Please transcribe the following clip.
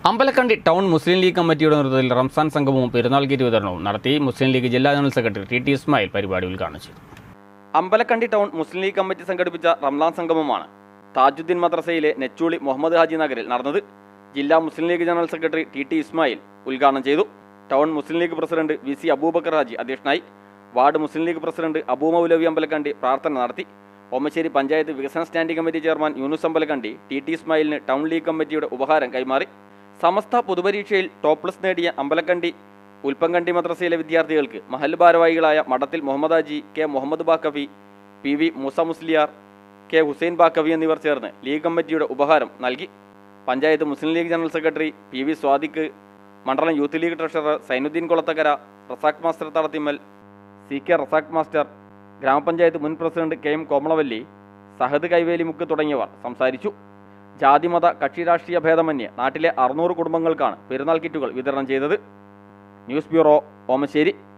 Ambalakkandi town Muslim league കമ്മിറ്റിയുടെ നേതൃത്വത്തിൽ റംസാൻ സംഗമവും പെരുന്നാൾ കിറ്റ് വിതരണവും നടത്തി. മുസ്ലിം ലീഗ് ജില്ലാ ജനറൽ സെക്രട്ടറി ടി ഇസ്മായിൽ പരിപാടി ഉദ്ഘാടനം ചെയ്തു. അമ്പലക്കണ്ടി ടൗൺ മുസ്ലിം ലീഗ് കമ്മിറ്റി സംഘടിപ്പിച്ച റംസാൻ സംഗമമാണ് താജുദ്ദീൻ മദ്രസയിലെ നെച്ചൂളി മുഹമ്മദ് ഹാജി നഗറിൽ നടന്നത്. ജില്ലാ Muslim League general secretary T Ismail ഉദ്ഘാടനം ചെയ്തു. Town Muslim League president VC Abubakar Haji അധ്യക്ഷനായി. വാർഡ് മുസ്ലിം ലീഗ് പ്രസിഡന്റ് അബൂ മൗലവി അമ്പലക്കണ്ടി പ്രാർത്ഥന നടത്തി. ഓമശ്ശേരി പഞ്ചായത്ത് വികസന standing committee chairman Yunus Ambalakkandi T ഇസ്മായിലിന് ടൗൺ ലീഗ് കമ്മിറ്റിയുടെ ഉപഹാരം കൈമാറി. സമസ്ത പൊതുപരീക്ഷയിൽ ടോപ്പ് പ്ലസ് നേടിയ അമ്പലക്കണ്ടി ഉൽപ്പങ്കണ്ടി മദ്രസയിലെ വിദ്യാർത്ഥികൾക്ക് മഹൽ ഭാരവാഹികളായ Madathil Muhammad Haji, K Muhammad Baqavi, PV Moosa Musliyar, K Hussain Baqavi എന്നിവർ ചേർന്ന് ലീഗ് കമ്മിറ്റിയുടെ ഉപഹാരം നൽകി. Panchayat Muslim League general secretary PV Swadiq, മണ്ഡലം youth league treasurer Sainuddin Kolathakkara, Razak master Thadathimmal, CK Razak master, ഗ്രാമപഞ്ചായത്ത് മുൻ പ്രസിഡന്റ് KM കോമളവല്ലി, സഹദ് കൈവേലിമുക്ക് തുടങ്ങിയവർ സംസാരിച്ചു. ജാതിമത കക്ഷി രാഷ്ട്രീയ ഭേദമന്യേ നാട്ടിലെ 600 കുടുംബങ്ങൾക്കാണ് പെരുന്നാൾ കിറ്റുകൾ വിതരണം ചെയ്തത്. News bureau, Omassery.